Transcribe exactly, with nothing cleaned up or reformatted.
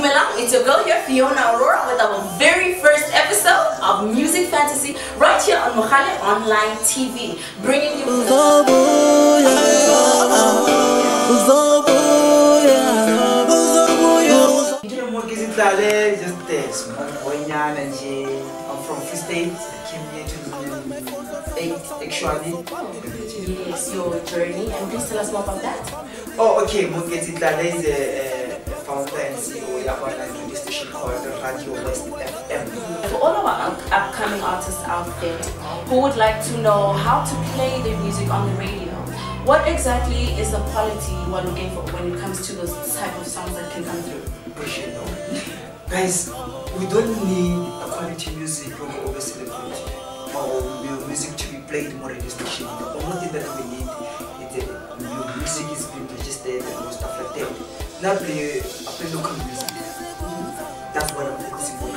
Dumelang, it's your girl here, Fiona Aurora, with our very first episode of Music Fantasy right here on Mohale Online T V, bringing you just this. I'm from Free State. I came here to eight actually. Yes, your journey, and please tell us more about that. Oh, okay. Mungezitale is a, a founder and C E O of an radio station called Radio West F M. For all of our upcoming artists out there who would like to know how to play their music on the radio, what exactly is the quality you are looking for when it comes to those type of songs that can come through? Guys, we don't need a quality music or over celebrity or music to be played more radio station. The only thing that we need is that your music is being registered and stuff like that. Not play, I play local music. That's what I'm focusing on.